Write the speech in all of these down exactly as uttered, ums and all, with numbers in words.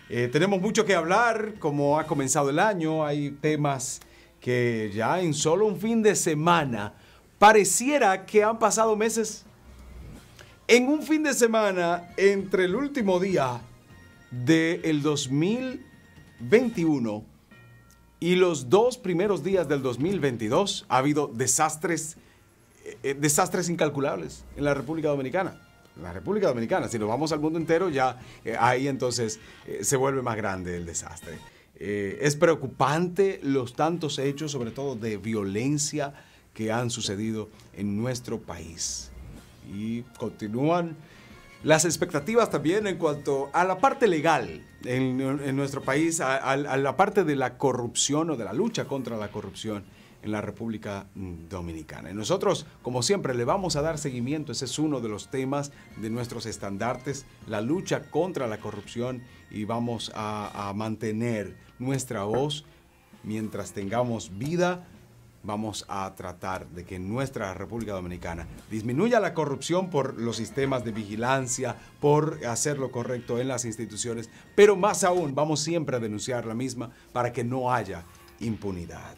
Eh, tenemos mucho que hablar, como ha comenzado el año, hay temas que ya en solo un fin de semana pareciera que han pasado meses. En un fin de semana, entre el último día del dos mil veintiuno y los dos primeros días del dos mil veintidós, ha habido desastres, eh, desastres incalculables en la República Dominicana. La República Dominicana, si nos vamos al mundo entero, ya eh, ahí entonces eh, se vuelve más grande el desastre. Eh, es preocupante los tantos hechos, sobre todo de violencia, que han sucedido en nuestro país. Y continúan las expectativas también en cuanto a la parte legal en, en nuestro país, a, a, a la parte de la corrupción o de la lucha contra la corrupción en la República Dominicana. Y nosotros, como siempre, le vamos a dar seguimiento. Ese es uno de los temas de nuestros estandartes, la lucha contra la corrupción, y vamos a, a mantener nuestra voz mientras tengamos vida. Vamos a tratar de que en nuestra República Dominicana disminuya la corrupción por los sistemas de vigilancia, por hacer lo correcto en las instituciones, pero más aún vamos siempre a denunciar la misma para que no haya impunidad.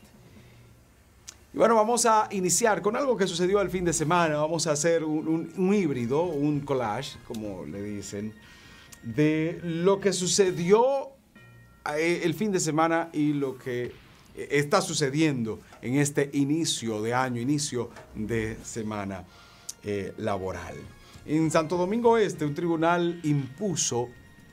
Y bueno, vamos a iniciar con algo que sucedió el fin de semana. Vamos a hacer un, un, un híbrido, un collage, como le dicen, de lo que sucedió el fin de semana y lo que está sucediendo en este inicio de año, inicio de semana eh, laboral. En Santo Domingo Este, un tribunal impuso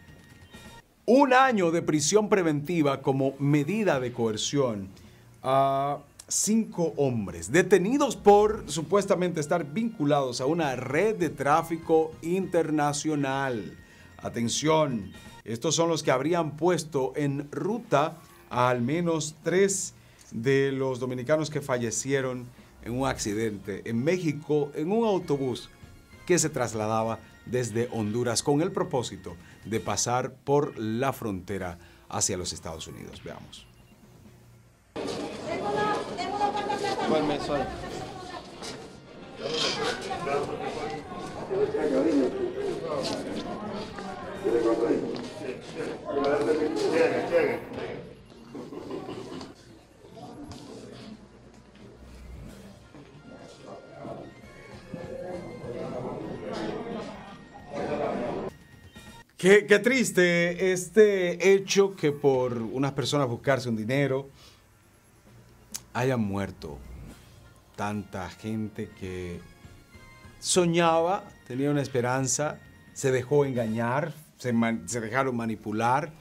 un año de prisión preventiva como medida de coerción a cinco hombres detenidos por supuestamente estar vinculados a una red de tráfico internacional. Atención, estos son los que habrían puesto en ruta a al menos tres de los dominicanos que fallecieron en un accidente en México en un autobús que se trasladaba desde Honduras con el propósito de pasar por la frontera hacia los Estados Unidos. Veamos. ¿Cuál mes soy? Qué, qué triste este hecho que por unas personas buscarse un dinero hayan muerto tanta gente que soñaba, tenía una esperanza, se dejó engañar, se, man, se dejaron manipular,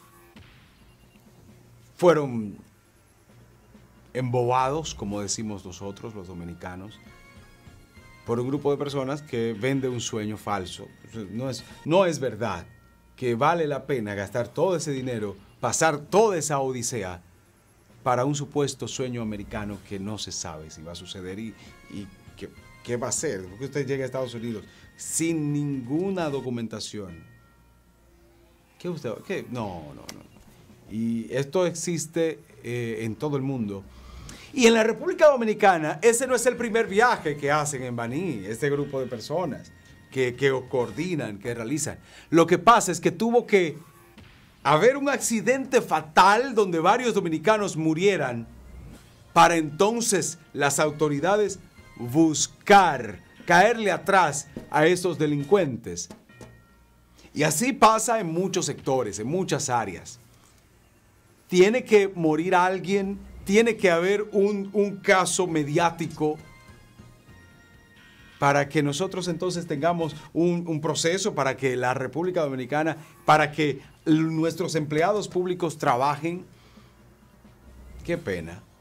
fueron embobados, como decimos nosotros los dominicanos, por un grupo de personas que vende un sueño falso. No es, no es verdad que vale la pena gastar todo ese dinero, pasar toda esa odisea para un supuesto sueño americano que no se sabe si va a suceder y, y qué, qué va a ser. Porque usted llega a Estados Unidos sin ninguna documentación. ¿Qué usted? ¿Qué? No, no, no. Y esto existe eh, en todo el mundo. Y en la República Dominicana, ese no es el primer viaje que hacen en Baní, este grupo de personas que, que coordinan, que realizan. Lo que pasa es que tuvo que haber un accidente fatal donde varios dominicanos murieran para entonces las autoridades buscar, caerle atrás a estos delincuentes. Y así pasa en muchos sectores, en muchas áreas. Tiene que morir alguien, tiene que haber un, un caso mediático para que nosotros entonces tengamos un, un proceso, para que la República Dominicana, para que nuestros empleados públicos trabajen. Qué pena.